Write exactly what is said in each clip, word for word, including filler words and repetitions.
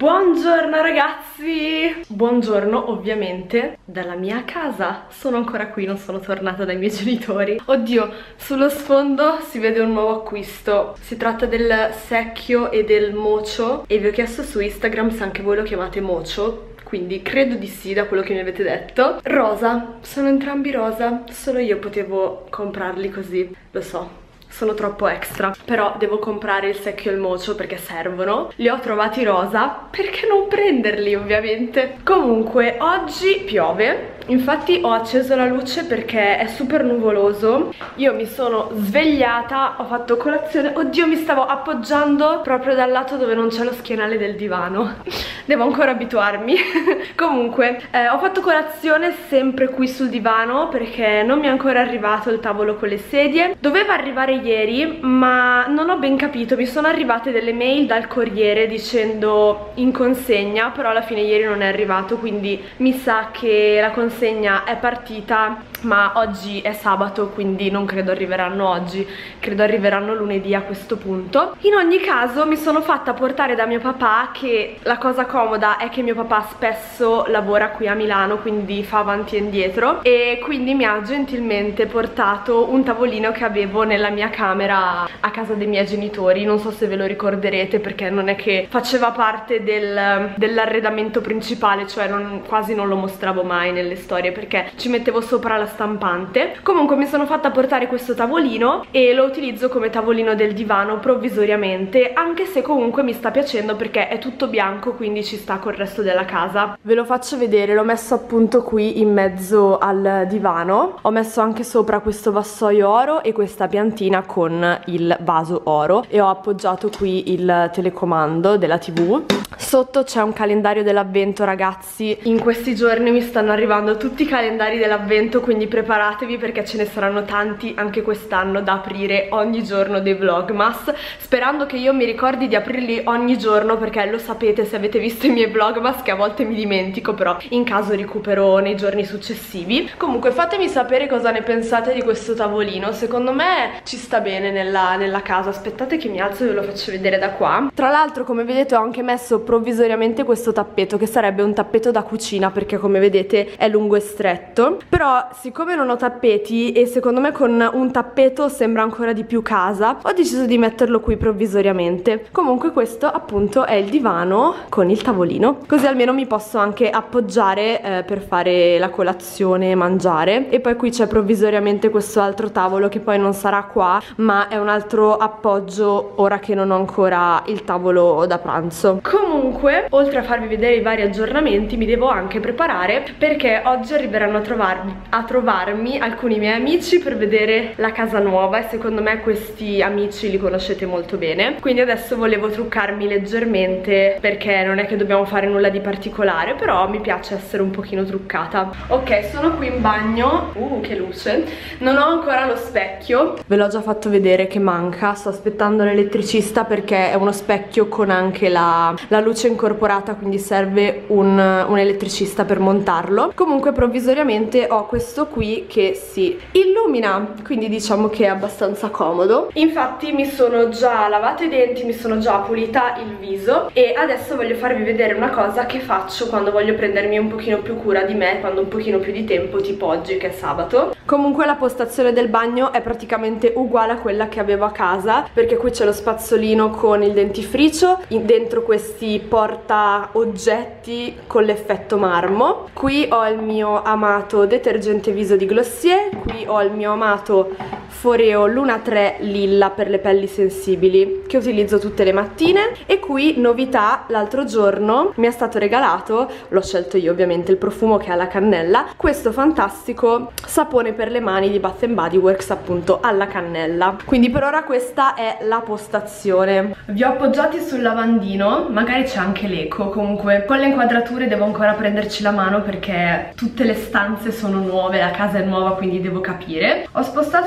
Buongiorno ragazzi! Buongiorno ovviamente dalla mia casa. Sono ancora qui, non sono tornata dai miei genitori. Oddio, sullo sfondo si vede un nuovo acquisto. Si tratta del secchio e del mocio e vi ho chiesto su Instagram se anche voi lo chiamate mocio, quindi credo di sì da quello che mi avete detto. Rosa, sono entrambi rosa, solo io potevo comprarli così, lo so. Sono troppo extra, però devo comprare il secchio e il mocio perché servono. Li ho trovati rosa, perché non prenderli ovviamente? Comunque oggi piove, infatti ho acceso la luce perché è super nuvoloso. Io mi sono svegliata, ho fatto colazione. Oddio, mi stavo appoggiando proprio dal lato dove non c'è lo schienale del divano. Devo ancora abituarmi. Comunque eh, ho fatto colazione sempre qui sul divano perché non mi è ancora arrivato il tavolo con le sedie. Doveva arrivare ieri, ma non ho ben capito. Mi sono arrivate delle mail dal corriere dicendo in consegna, però alla fine ieri non è arrivato, quindi mi sa che la consegna è partita, ma oggi è sabato, quindi non credo arriveranno oggi, credo arriveranno lunedì a questo punto. In ogni caso mi sono fatta portare da mio papà, che la cosa comoda è che mio papà spesso lavora qui a Milano, quindi fa avanti e indietro, e quindi mi ha gentilmente portato un tavolino che avevo nella mia camera a casa dei miei genitori. Non so se ve lo ricorderete perché non è che faceva parte del, dell'arredamento principale, cioè non, quasi non lo mostravo mai nelle storie perché ci mettevo sopra la stampante. Comunque mi sono fatta portare questo tavolino e lo utilizzo come tavolino del divano provvisoriamente, anche se comunque mi sta piacendo perché è tutto bianco, quindi ci sta col resto della casa. Ve lo faccio vedere, l'ho messo appunto qui in mezzo al divano. Ho messo anche sopra questo vassoio oro e questa piantina con il vaso oro e ho appoggiato qui il telecomando della tivù. Sotto c'è un calendario dell'avvento, ragazzi. In questi giorni mi stanno arrivando tutti i calendari dell'avvento, quindi preparatevi perché ce ne saranno tanti anche quest'anno da aprire ogni giorno dei vlogmas, sperando che io mi ricordi di aprirli ogni giorno, perché lo sapete se avete visto i miei vlogmas che a volte mi dimentico, però in caso recupero nei giorni successivi. Comunque fatemi sapere cosa ne pensate di questo tavolino. Secondo me ci sta bene nella, nella casa. Aspettate che mi alzo e ve lo faccio vedere da qua. Tra l'altro, come vedete, ho anche messo provvisoriamente questo tappeto, che sarebbe un tappeto da cucina perché come vedete è lungo e stretto. Però siccome non ho tappeti e secondo me con un tappeto sembra ancora di più casa, ho deciso di metterlo qui provvisoriamente. Comunque questo appunto è il divano con il tavolino, così almeno mi posso anche appoggiare eh, per fare la colazione e mangiare. E poi qui c'è provvisoriamente questo altro tavolo che poi non sarà qua, ma è un altro appoggio ora che non ho ancora il tavolo da pranzo. Comunque, oltre a farvi vedere i vari aggiornamenti, mi devo anche preparare perché oggi arriveranno a trovarmi, a trovarmi alcuni miei amici per vedere la casa nuova e secondo me questi amici li conoscete molto bene. Quindi adesso volevo truccarmi leggermente perché non è che dobbiamo fare nulla di particolare, però mi piace essere un pochino truccata. Ok, sono qui in bagno. Uh, che luce. Non ho ancora lo specchio, ve l'ho già fatto vedere che manca. Sto aspettando l'elettricista perché è uno specchio con anche la, la luce incorporata, quindi serve un, un elettricista per montarlo. Comunque provvisoriamente ho questo qui che si illumina, quindi diciamo che è abbastanza comodo. Infatti mi sono già lavato i denti, mi sono già pulita il viso e adesso voglio farvi vedere una cosa che faccio quando voglio prendermi un pochino più cura di me, quando ho un pochino più di tempo, tipo oggi che è sabato. Comunque la postazione del bagno è praticamente uguale a quella che avevo a casa, perché qui c'è lo spazzolino con il dentifricio, dentro questi porta oggetti con l'effetto marmo. Qui ho il mio amato detergente viso di Glossier, qui ho il mio amato Foreo Luna tre Lilla per le pelli sensibili che utilizzo tutte le mattine. E qui novità, l'altro giorno mi è stato regalato, l'ho scelto io ovviamente, il profumo che ha la cannella, questo fantastico sapone per le mani di Bath and Body Works appunto alla cannella. Quindi per ora questa è la postazione. Vi ho appoggiati sul lavandino, magari c'è anche l'eco. Comunque con le inquadrature devo ancora prenderci la mano perché tutte le stanze sono nuove, la casa è nuova, quindi devo capire. Ho spostato il ciuffo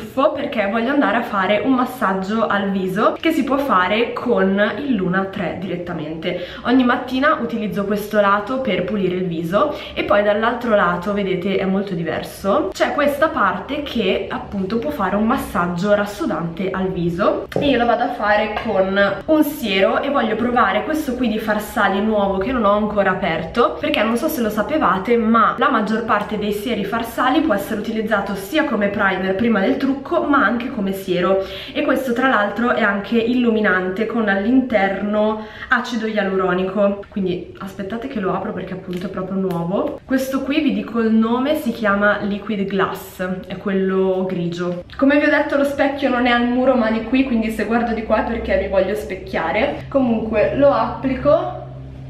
truffo perché voglio andare a fare un massaggio al viso che si può fare con il Luna tre direttamente. Ogni mattina utilizzo questo lato per pulire il viso e poi dall'altro lato, vedete, è molto diverso, c'è questa parte che appunto può fare un massaggio rassodante al viso e io lo vado a fare con un siero e voglio provare questo qui di Farsali nuovo che non ho ancora aperto, perché non so se lo sapevate ma la maggior parte dei sieri Farsali può essere utilizzato sia come primer prima del trucco ma anche come siero, e questo tra l'altro è anche illuminante con all'interno acido ialuronico. Quindi aspettate che lo apro perché appunto è proprio nuovo. Questo qui, vi dico il nome, si chiama Liquid Glass, è quello grigio. Come vi ho detto lo specchio non è al muro ma di qui, quindi se guardo di qua è perché mi voglio specchiare. Comunque lo applico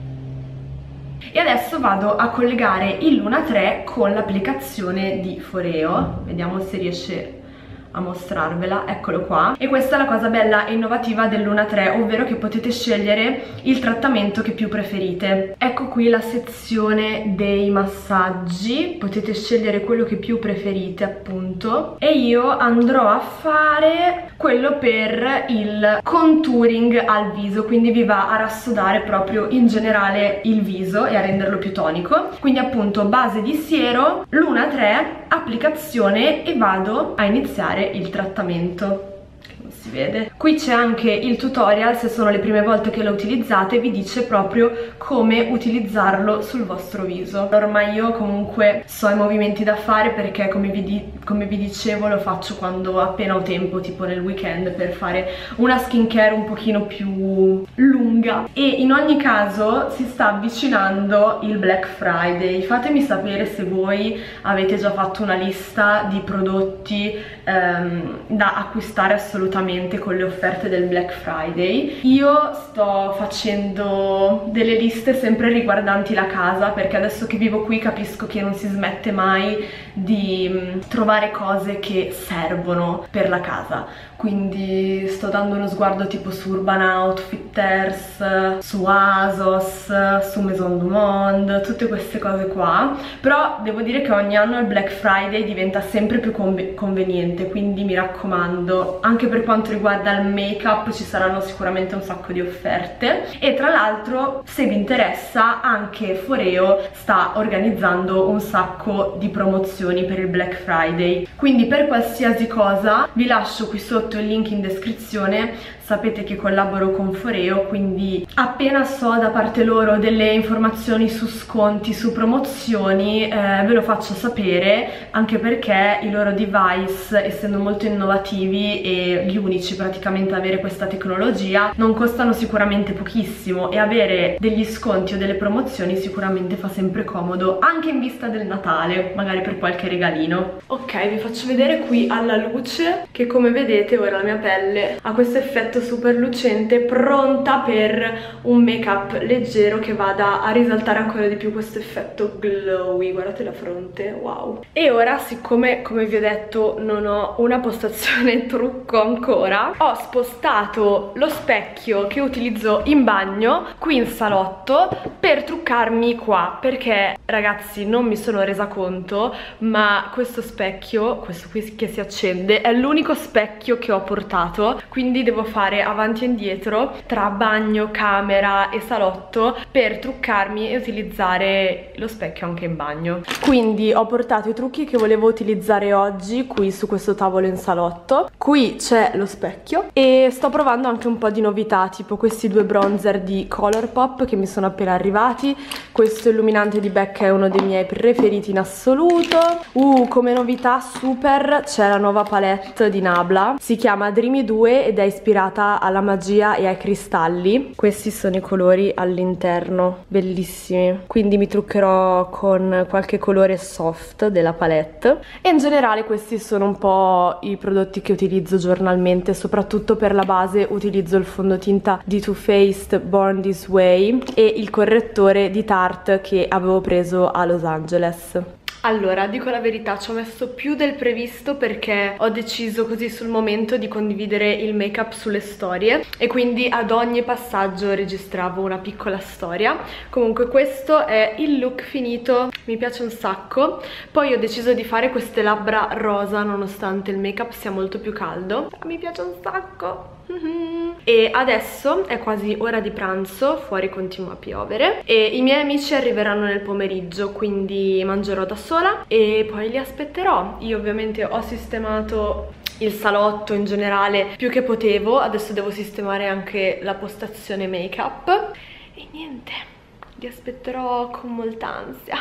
e adesso vado a collegare il Luna tre con l'applicazione di Foreo. Vediamo se riesce a mostrarvela, eccolo qua. E questa è la cosa bella e innovativa del Luna tre, ovvero che potete scegliere il trattamento che più preferite. Ecco qui la sezione dei massaggi, potete scegliere quello che più preferite appunto, e io andrò a fare quello per il contouring al viso, quindi vi va a rassodare proprio in generale il viso e a renderlo più tonico. Quindi appunto base di siero, Luna tre, applicazione, e vado a iniziare il trattamento. Non si vede. Qui c'è anche il tutorial, se sono le prime volte che lo utilizzate vi dice proprio come utilizzarlo sul vostro viso. Ormai io comunque so i movimenti da fare perché come vi, di come vi dicevo lo faccio quando appena ho tempo, tipo nel weekend, per fare una skincare un pochino più lunga. E in ogni caso si sta avvicinando il Black Friday. Fatemi sapere se voi avete già fatto una lista di prodotti ehm, da acquistare assolutamente con le offerte del Black Friday. Io sto facendo delle liste sempre riguardanti la casa perché adesso che vivo qui capisco che non si smette mai di mh, trovare cose che servono per la casa, quindi sto dando uno sguardo tipo su Urban Outfitters, su ASOS, su Maison du Monde, tutte queste cose qua. Però devo dire che ogni anno il Black Friday diventa sempre più conv conveniente, quindi mi raccomando, anche per quanto riguarda il make up ci saranno sicuramente un sacco di offerte. E tra l'altro, se vi interessa, anche Foreo sta organizzando un sacco di promozioni per il Black Friday, quindi per qualsiasi cosa vi lascio qui sotto il link in descrizione. Sapete che collaboro con Foreo, quindi appena so da parte loro delle informazioni su sconti, su promozioni, eh, ve lo faccio sapere, anche perché i loro device, essendo molto innovativi e gli unici praticamente a avere questa tecnologia, non costano sicuramente pochissimo, e avere degli sconti o delle promozioni sicuramente fa sempre comodo, anche in vista del Natale, magari per qualche regalino. Ok, vi faccio vedere qui alla luce che, come vedete, ora la mia pelle ha questo effetto super lucente, pronta per un make up leggero che vada a risaltare ancora di più questo effetto glowy. Guardate la fronte, wow. E ora, siccome come vi ho detto non ho una postazione trucco ancora, ho spostato lo specchio che utilizzo in bagno qui in salotto per truccarmi qua, perché ragazzi non mi sono resa conto ma questo specchio, questo qui che si accende, è l'unico specchio che ho portato, quindi devo fare avanti e indietro tra bagno, camera e salotto per truccarmi e utilizzare lo specchio anche in bagno. Quindi ho portato i trucchi che volevo utilizzare oggi qui su questo tavolo in salotto. Qui c'è lo specchio e sto provando anche un po' di novità, tipo questi due bronzer di Colourpop che mi sono appena arrivati. Questo illuminante di Becca è uno dei miei preferiti in assoluto. Uh, come novità super c'è la nuova palette di Nabla, si chiama Dreamy due ed è ispirata alla magia e ai cristalli. Questi sono i colori all'interno, bellissimi, quindi mi truccherò con qualche colore soft della palette. E in generale questi sono un po' i prodotti che utilizzo giornalmente, soprattutto per la base utilizzo il fondotinta di Too Faced Born This Way e il correttore di Tarte che avevo preso a Los Angeles. Allora, dico la verità, ci ho messo più del previsto perché ho deciso così sul momento di condividere il make up sulle storie e quindi ad ogni passaggio registravo una piccola storia. Comunque questo è il look finito, mi piace un sacco. Poi ho deciso di fare queste labbra rosa nonostante il make up sia molto più caldo. Mi piace un sacco. E adesso è quasi ora di pranzo, fuori continua a piovere e i miei amici arriveranno nel pomeriggio, quindi mangerò da sola e poi li aspetterò. Io ovviamente ho sistemato il salotto in generale più che potevo, adesso devo sistemare anche la postazione make up e niente, li aspetterò con molta ansia.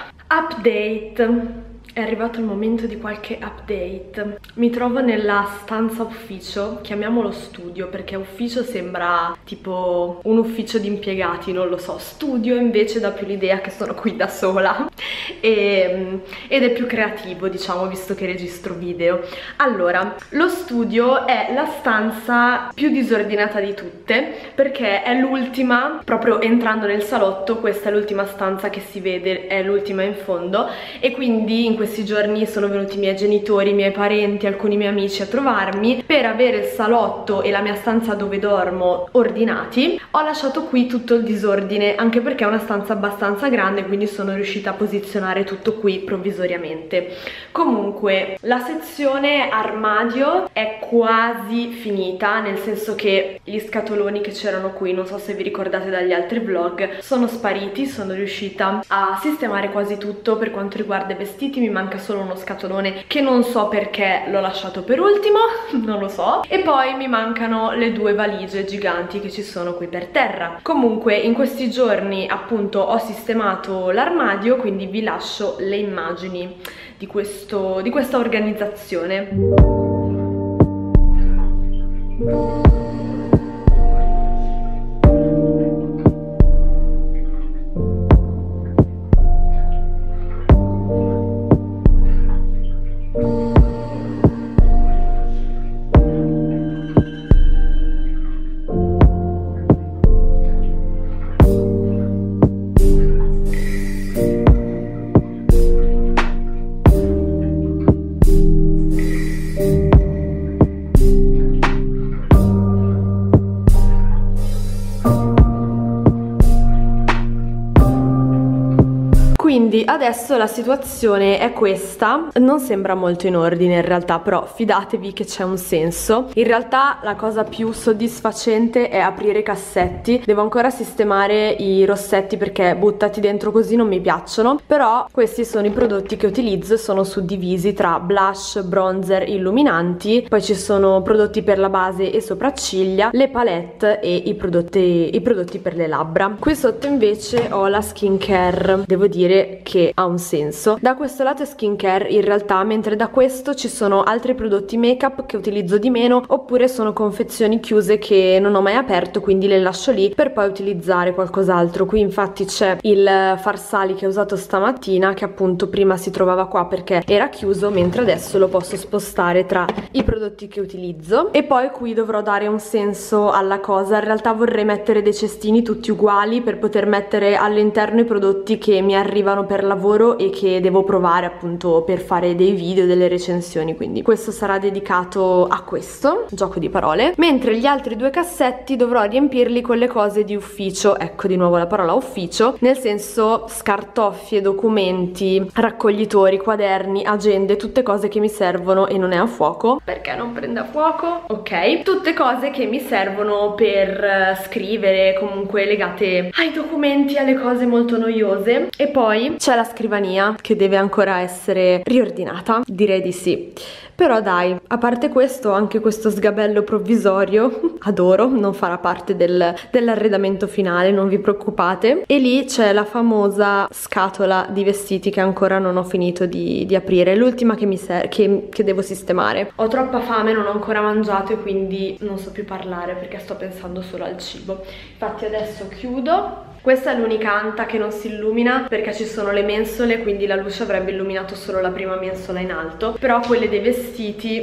Update. È arrivato il momento di qualche update. Mi trovo nella stanza ufficio, chiamiamolo studio perché ufficio sembra tipo un ufficio di impiegati, non lo so. Studio invece dà più l'idea che sono qui da sola e, ed è più creativo, diciamo, visto che registro video. Allora, lo studio è la stanza più disordinata di tutte perché è l'ultima, proprio entrando nel salotto, questa è l'ultima stanza che si vede, è l'ultima in fondo e quindi in questi giorni sono venuti i miei genitori, i miei parenti, alcuni miei amici a trovarmi per avere il salotto e la mia stanza dove dormo ordinati. Ho lasciato qui tutto il disordine anche perché è una stanza abbastanza grande, quindi sono riuscita a posizionare tutto qui provvisoriamente. Comunque la sezione armadio è quasi finita, nel senso che gli scatoloni che c'erano qui, non so se vi ricordate dagli altri vlog, sono spariti. Sono riuscita a sistemare quasi tutto per quanto riguarda i vestiti. Mi manca solo uno scatolone che non so perché l'ho lasciato per ultimo, non lo so, e poi mi mancano le due valigie giganti che ci sono qui per terra. Comunque in questi giorni appunto ho sistemato l'armadio, quindi vi lascio le immagini di, questo, di questa organizzazione. Quindi adesso la situazione è questa, non sembra molto in ordine in realtà, però fidatevi che c'è un senso. In realtà la cosa più soddisfacente è aprire i cassetti. Devo ancora sistemare i rossetti perché buttati dentro così non mi piacciono, però questi sono i prodotti che utilizzo e sono suddivisi tra blush, bronzer, illuminanti, poi ci sono prodotti per la base e sopracciglia, le palette e i prodotti, i prodotti per le labbra. Qui sotto invece ho la skincare, devo dire che ha un senso. Da questo lato è skincare in realtà, mentre da questo ci sono altri prodotti make up che utilizzo di meno, oppure sono confezioni chiuse che non ho mai aperto, quindi le lascio lì per poi utilizzare qualcos'altro. Qui infatti c'è il Farsali che ho usato stamattina, che appunto prima si trovava qua perché era chiuso, mentre adesso lo posso spostare tra i prodotti che utilizzo. E poi qui dovrò dare un senso alla cosa. In realtà vorrei mettere dei cestini tutti uguali per poter mettere all'interno i prodotti che mi arrivano per lavoro e che devo provare appunto per fare dei video, delle recensioni, quindi questo sarà dedicato a questo gioco di parole. Mentre gli altri due cassetti dovrò riempirli con le cose di ufficio, ecco di nuovo la parola ufficio, nel senso scartoffie, documenti, raccoglitori, quaderni, agende, tutte cose che mi servono. E non è a fuoco, perché non prende a fuoco? Ok, tutte cose che mi servono per scrivere, comunque legate ai documenti, alle cose molto noiose. E poi c'è la scrivania che deve ancora essere riordinata, direi di sì. Però dai, a parte questo, anche questo sgabello provvisorio, adoro, non farà parte del, dell'arredamento finale, non vi preoccupate. E lì c'è la famosa scatola di vestiti che ancora non ho finito di, di aprire, l'ultima che, mi ser che, che devo sistemare. Ho troppa fame, non ho ancora mangiato e quindi non so più parlare perché sto pensando solo al cibo. Infatti adesso chiudo. Questa è l'unica anta che non si illumina perché ci sono le mensole, quindi la luce avrebbe illuminato solo la prima mensola in alto, però quelle dei vestiti si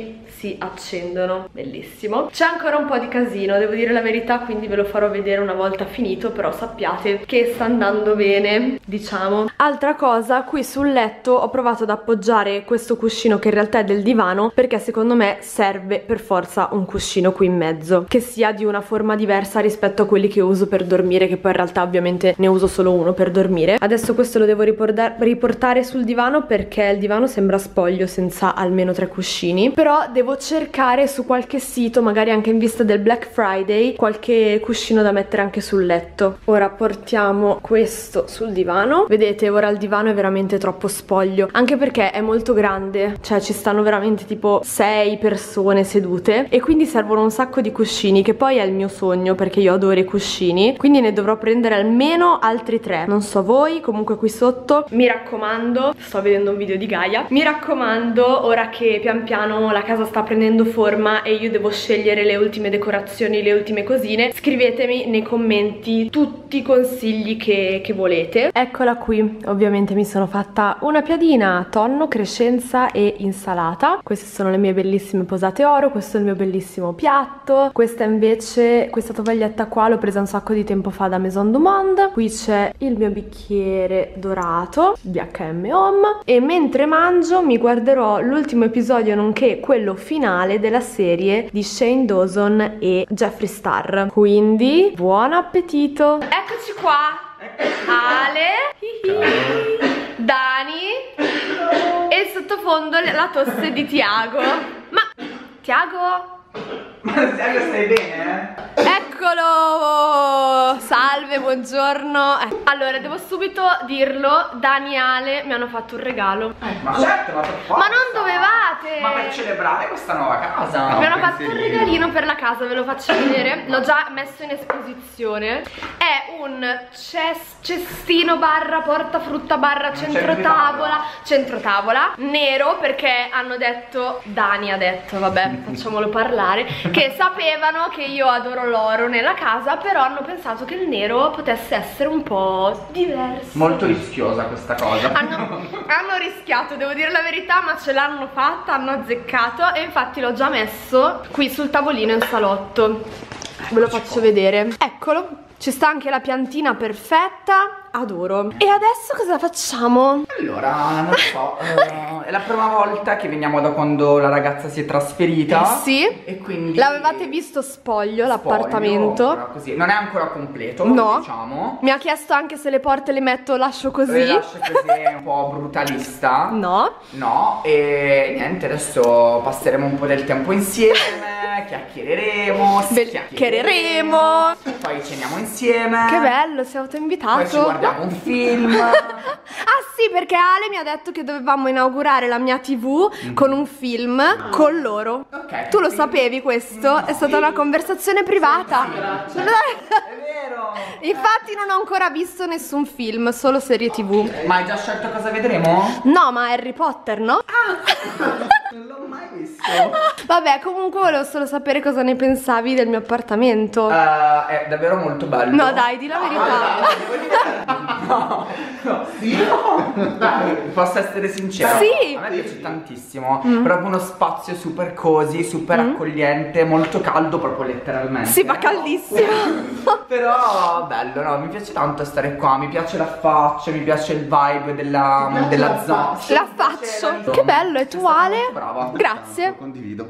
si accendono, bellissimo. C'è ancora un po' di casino, devo dire la verità, quindi ve lo farò vedere una volta finito, però sappiate che sta andando bene, diciamo. Altra cosa, qui sul letto ho provato ad appoggiare questo cuscino che in realtà è del divano, perché secondo me serve per forza un cuscino qui in mezzo, che sia di una forma diversa rispetto a quelli che uso per dormire, che poi in realtà ovviamente ne uso solo uno per dormire. Adesso questo lo devo riportare sul divano, perché il divano sembra spoglio senza almeno tre cuscini, però devo cercare su qualche sito, magari anche in vista del Black Friday, qualche cuscino da mettere anche sul letto. Ora portiamo questo sul divano. Vedete, ora il divano è veramente troppo spoglio, anche perché è molto grande, cioè ci stanno veramente tipo sei persone sedute e quindi servono un sacco di cuscini, che poi è il mio sogno perché io adoro i cuscini, quindi ne dovrò prendere almeno altri tre. Non so voi, comunque qui sotto mi raccomando, sto vedendo un video di Gaia, mi raccomando, ora che pian piano la casa sta prendendo forma e io devo scegliere le ultime decorazioni, le ultime cosine, scrivetemi nei commenti tutti i consigli che, che volete. Eccola qui, ovviamente mi sono fatta una piadina, tonno, crescenza e insalata. Queste sono le mie bellissime posate oro, questo è il mio bellissimo piatto, questa invece, questa tovaglietta qua l'ho presa un sacco di tempo fa da Maison du Monde. Qui c'è il mio bicchiere dorato di acca emme Home e mentre mangio mi guarderò l'ultimo episodio nonché quello finale della serie di Shane Dawson e Jeffree Star, quindi buon appetito. Eccoci qua, Ale, Dani e il sottofondo la tosse di Tiago. Ma Tiago? Ma Tiago, stai bene? Eccolo! Salve, buongiorno. eh. Allora, devo subito dirlo, Dani e Ale mi hanno fatto un regalo. Eh, ma certo, ma per forza. Ma non dovevate! Ma per celebrare questa nuova casa. Mi hanno fatto un regalino per la casa, ve lo faccio vedere. L'ho già messo in esposizione. È un ces cestino barra portafrutta barra centrotavola Centrotavola nero, perché hanno detto, Dani ha detto, vabbè, facciamolo parlare, che sapevano che io adoro l'oro nella casa, però hanno pensato che il nero potesse essere un po' diverso. Molto rischiosa questa cosa. Hanno, hanno rischiato, devo dire la verità, ma ce l'hanno fatta, hanno azzeccato e infatti l'ho già messo qui sul tavolino in salotto. Ve lo faccio vedere. Eccolo, ci sta anche la piantina perfetta. Adoro. E adesso cosa facciamo? Allora, non so, uh, è la prima volta che veniamo da quando la ragazza si è trasferita. Sì. E quindi l'avevate visto spoglio, l'appartamento. Così. Non è ancora completo, no, diciamo. Mi ha chiesto anche se le porte le metto, lascio così. Le lascio così, è un po' brutalista. No. No, e niente, adesso passeremo un po' del tempo insieme, chiacchiereremo, chiacchiereremo. Poi ceniamo insieme. Che bello, sei autoinvitato. Poi ci guardiamo un film. Ah sì, perché Ale mi ha detto che dovevamo inaugurare la mia tivù mm. con un film ah. con loro. Okay, tu lo sapevi questo? Mm, è stata sì. una conversazione privata. Sì, sì, è vero. Infatti non ho ancora visto nessun film, solo serie tivù. Ma hai già scelto cosa vedremo? No, ma Harry Potter, no? Ah. Non l'ho mai visto. Vabbè, comunque volevo solo sapere cosa ne pensavi del mio appartamento. uh, È davvero molto bello. No dai, di la verità. No, no, sì, no. Dai, posso essere sincero? Sì. A me piace tantissimo. mm. Proprio uno spazio super cozy, super mm. accogliente, molto caldo proprio letteralmente. Sì, ma caldissimo. Però bello, no, mi piace tanto stare qua. Mi piace la faccia, mi piace il vibe della, della zona. La faccio. Che bello, e tu Ale? Brava. Grazie. Lo condivido.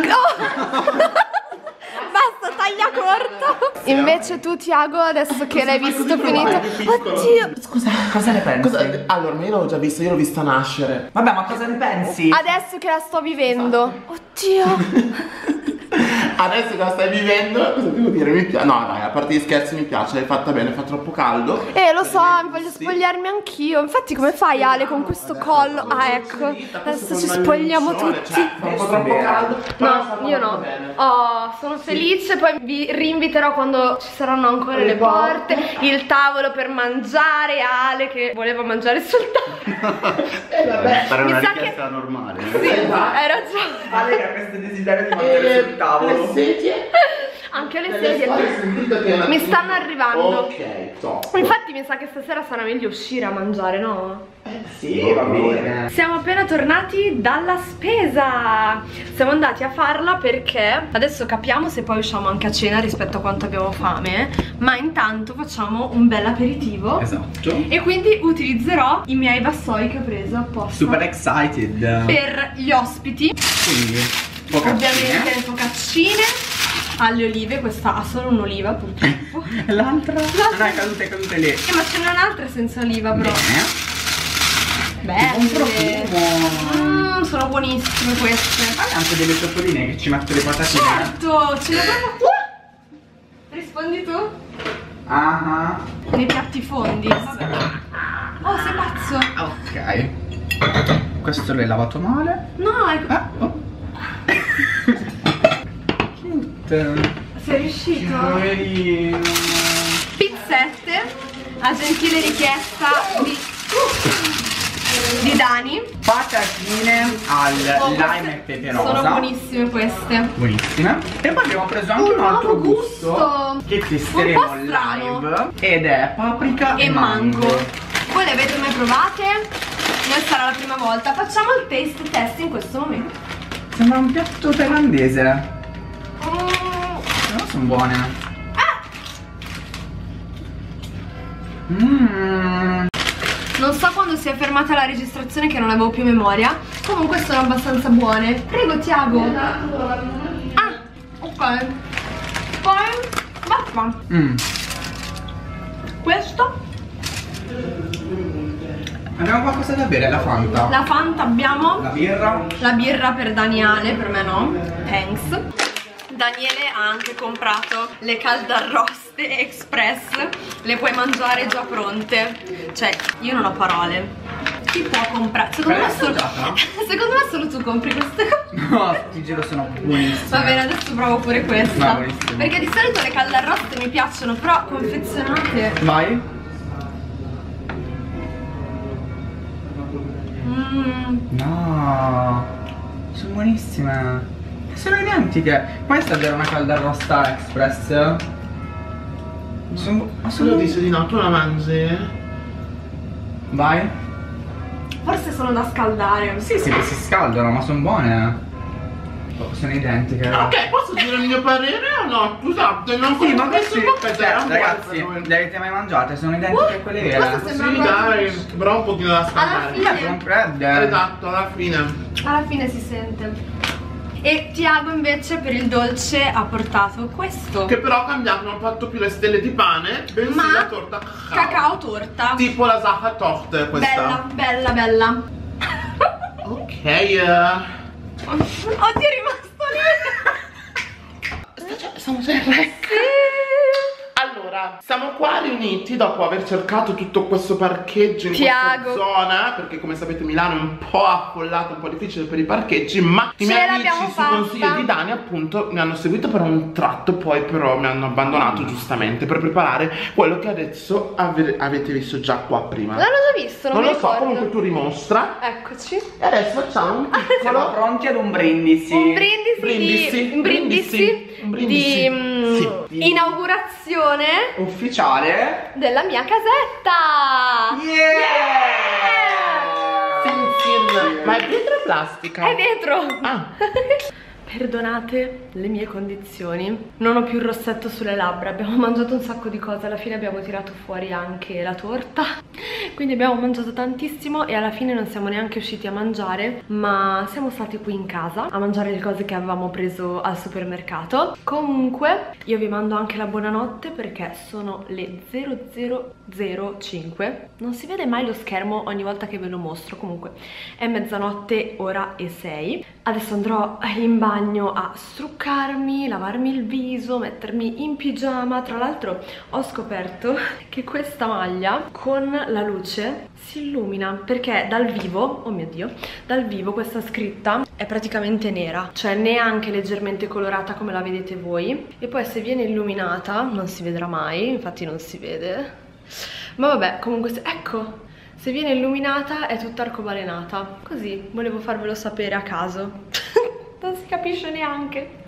Oh. Basta, taglia corto. Invece tu Tiago, adesso che l'hai visto finito. Oddio. Scusa, cosa ne pensi? Cosa? Allora, ma io l'ho già visto, io l'ho vista nascere. Vabbè, ma cosa ne pensi? Adesso che la sto vivendo. Oddio. Adesso che la stai vivendo, cosa devo dire? Mi piace. No, dai, a parte gli scherzi mi piace, l'hai fatta bene, fa troppo caldo. Eh, lo so, mi voglio spogliarmi anch'io. Infatti, come fai Ale con questo collo? Ah, ecco. Adesso ci spogliamo tutti. Cioè, fa un po' troppo caldo. No, io no. Oh, sono felice, poi vi rinviterò quando ci saranno ancora le porte, il tavolo per mangiare, Ale che voleva mangiare sul tavolo. Eh, vabbè, fare una Mi sa richiesta che... normale. Sì, hai ragione. Ale ha questo desiderio di mangiare sul tavolo. Le sedie. Anche le sedie mi stanno arrivando. Ok, top. Infatti mi sa che stasera sarà meglio uscire a mangiare, no? Eh sì, va bene. Siamo appena tornati dalla spesa. Siamo andati a farla perché adesso capiamo se poi usciamo anche a cena rispetto a quanto abbiamo fame. Ma intanto facciamo un bel aperitivo. Esatto. E quindi utilizzerò i miei vassoi che ho preso apposta Super excited. per gli ospiti. Quindi focaccine. Ovviamente le focaccine alle olive. Questa ha solo un'oliva purtroppo. L'altra? Ah, no, è caduta, è caduta lì. Eh, ma ce n'è un'altra senza oliva però. Bene. Belle. Un profumo. Mm, sono buonissime queste. Hai anche delle ciotoline che ci metto le patatine. Certo, ce le abbiamo. Rispondi tu? Ah. Nei piatti fondi. Vabbè. Oh, sei pazzo. Ok. Questo l'hai lavato male. No, è... Ah, oh. Cute. sei riuscito? Poverino. Pizzette, a gentile richiesta di, di Dani. Patatine al Oh, lime e pepe rosa. sono buonissime queste. Buonissime. E poi abbiamo preso anche un, Un altro nuovo gusto, gusto. che testeremo Un po' strano. live. Ed è paprika E e mango. mango. Voi le avete mai provate? Noi sarà la prima volta. Facciamo il taste test in questo momento. Sembra un piatto thailandese. Mm. Però sono buone. Mmm. Non so quando si è fermata la registrazione che non avevo più memoria. Comunque sono abbastanza buone. Prego Tiago. Ah, ok. Poi basta. Mm. Questo. Abbiamo qualcosa da bere, la Fanta. La Fanta abbiamo. La birra. La birra per Daniele, per me no. Thanks. Daniele ha anche comprato le caldarroste express. Le puoi mangiare già pronte. Cioè, io non ho parole. Chi può comprare? Secondo me solo, secondo me solo tu compri queste cose. No, ti giuro sono buonissime. Va bene, adesso provo pure questa. No, buonissime. Perché di solito le caldarroste mi piacciono, però confezionate. Vai. Mmm. No, sono buonissime. Sono identiche. Puoi assaggiare una caldarrosta express? Sono, ma Solo sono... dice di no, tu la mangi? Vai. Forse sono da scaldare. Sì, sì, che si scaldano, ma sono buone. Oh, sono identiche. Ok, posso dire il mio parere o no? Scusate, non Sì, ma questo questi, cioè, ragazzi, le avete mai mangiate? Sono identiche a quelle vere. questo sembra Sì, dai, però un pochino da Alla scaldare. fine. Ma sono fredde. Esatto, alla fine. Alla fine si sente. E Tiago invece per il dolce ha portato questo. Che però ha cambiato, non ha fatto più le stelle di pane, bensì Ma la torta cacao. cacao torta. Tipo la Zaha Torte questa. Bella, bella, bella. Ok. eh. Oddio, è rimasto lì. Siamo sempre. Allora, siamo qua riuniti dopo aver cercato tutto questo parcheggio in Tiago. questa zona, perché come sapete Milano è un po' affollato, un po' difficile per i parcheggi, ma i Ce miei l'abbiamo amici su fatta. consiglio di Dani appunto mi hanno seguito per un tratto, poi però mi hanno abbandonato giustamente per preparare quello che adesso ave avete visto già qua prima. L'hanno già visto, non, Non mi lo so, ricordo. comunque tu dimostra. Eccoci. E adesso facciamo un Siamo piccolo pronti ad un brindisi. Un brindisi, Brindisi, di, un brindisi, brindisi, un brindisi. di mm, Sì. inaugurazione Ufficiale. della mia casetta. Yeah! Sin, sin. Ma è vetro o plastica? È vetro. Ah. Perdonate le mie condizioni. Non ho più il rossetto sulle labbra. Abbiamo mangiato un sacco di cose. Alla fine abbiamo tirato fuori anche la torta. Quindi abbiamo mangiato tantissimo. E alla fine non siamo neanche usciti a mangiare, ma siamo stati qui in casa a mangiare le cose che avevamo preso al supermercato. Comunque io vi mando anche la buonanotte, perché sono le zero zero zero cinque. Non si vede mai lo schermo ogni volta che ve lo mostro. Comunque è mezzanotte ora e sei. Adesso andrò in bagno a struccarmi, lavarmi il viso, mettermi in pigiama. Tra l'altro ho scoperto che questa maglia con la luce si illumina, perché dal vivo, oh mio dio, dal vivo questa scritta è praticamente nera, cioè neanche leggermente colorata come la vedete voi. E poi se viene illuminata non si vedrà mai, infatti non si vede. Ma vabbè, comunque se, ecco, se viene illuminata è tutta arcobalenata. Così, volevo farvelo sapere a caso. Non si capisce neanche.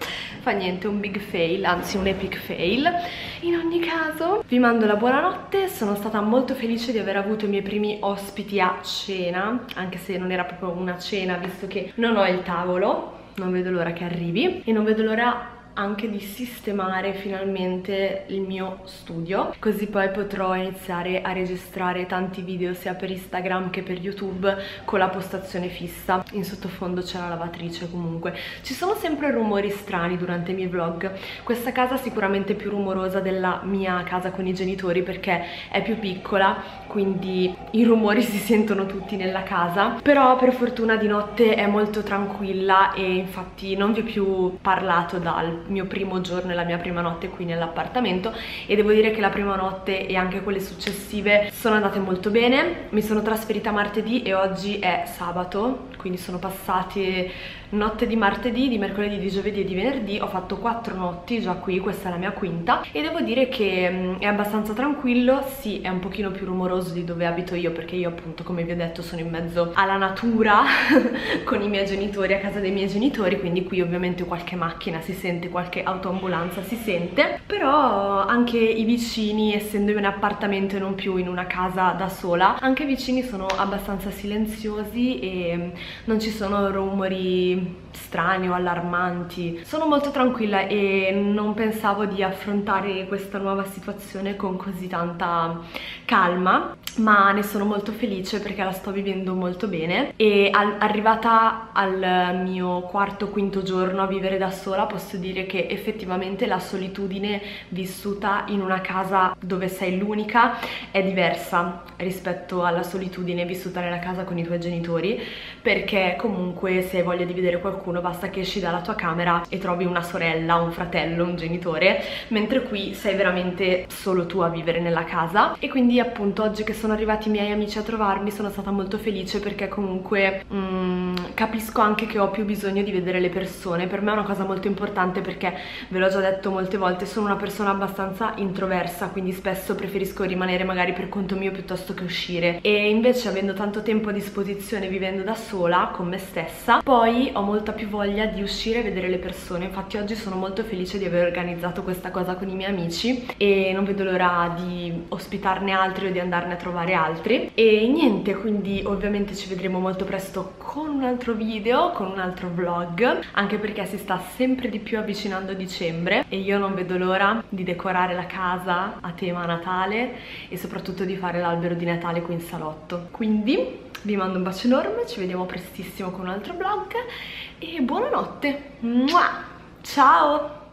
fa niente, un big fail, anzi un epic fail. In ogni caso vi mando la buonanotte, sono stata molto felice di aver avuto i miei primi ospiti a cena, anche se non era proprio una cena visto che non ho il tavolo. Non vedo l'ora che arrivi e non vedo l'ora anche di sistemare finalmente il mio studio, così poi potrò iniziare a registrare tanti video sia per Instagram che per YouTube con la postazione fissa. In sottofondo c'è la lavatrice. Comunque ci sono sempre rumori strani durante i miei vlog. Questa casa è sicuramente più rumorosa della mia casa con i genitori perché è più piccola, quindi i rumori si sentono tutti nella casa, però per fortuna di notte è molto tranquilla e infatti non vi ho più parlato dal mio primo giorno e la mia prima notte qui nell'appartamento, e devo dire che la prima notte e anche quelle successive sono andate molto bene. Mi sono trasferita martedì e oggi è sabato, quindi sono passate notte di martedì, di mercoledì, di giovedì e di venerdì. Ho fatto quattro notti già qui, questa è la mia quinta, e devo dire che mh, è abbastanza tranquillo. Sì, è un pochino più rumoroso di dove abito io perché io appunto, come vi ho detto, sono in mezzo alla natura con i miei genitori, a casa dei miei genitori, quindi qui ovviamente qualche macchina si sente, qualche autoambulanza si sente, però anche i vicini, essendo in un appartamento e non più in una casa da sola, anche i vicini sono abbastanza silenziosi e non ci sono rumori strani o allarmanti. Sono molto tranquilla e non pensavo di affrontare questa nuova situazione con così tanta calma, ma ne sono molto felice perché la sto vivendo molto bene. E al, arrivata al mio quarto quinto giorno a vivere da sola, posso dire che effettivamente la solitudine vissuta in una casa dove sei l'unica è diversa rispetto alla solitudine vissuta nella casa con i tuoi genitori, perché comunque se hai voglia di vedere qualcuno basta che esci dalla tua camera e trovi una sorella, un fratello, un genitore, mentre qui sei veramente solo tu a vivere nella casa. E quindi appunto oggi che sono arrivati i miei amici a trovarmi sono stata molto felice perché comunque mm, capisco anche che ho più bisogno di vedere le persone. Per me è una cosa molto importante perché, ve l'ho già detto molte volte, sono una persona abbastanza introversa, quindi spesso preferisco rimanere magari per conto mio piuttosto che uscire, e invece avendo tanto tempo a disposizione vivendo da sola con me stessa, poi ho molta più voglia di uscire e vedere le persone. Infatti oggi sono molto felice di aver organizzato questa cosa con i miei amici e non vedo l'ora di ospitarne altri o di andarne a trovare altri. E niente, quindi ovviamente ci vedremo molto presto con un altro video, con un altro vlog, anche perché si sta sempre di più avvicinando dicembre e io non vedo l'ora di decorare la casa a tema Natale e soprattutto di fare l'albero di Natale qui in salotto. Quindi vi mando un bacio enorme, ci vediamo prestissimo con un altro vlog e buonanotte. Mua! Ciao!